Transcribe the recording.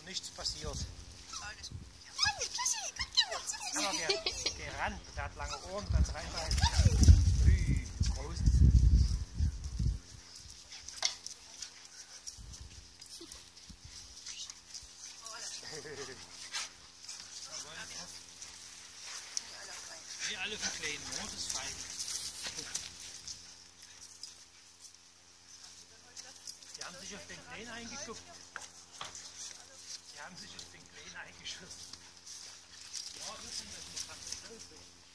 nichts passiert. Alles gut. Ja, Tussi, gut gemacht. Aber der ran, der hat lange Ohren, kannst reinbeißen. Ui, Prost. Wie alle verkleiden, ne? Das ist fein. Die haben sich auf den Kleinen eingeguckt. Die haben sich auf den Kleinen eingeschossen. Ja, das sind das noch.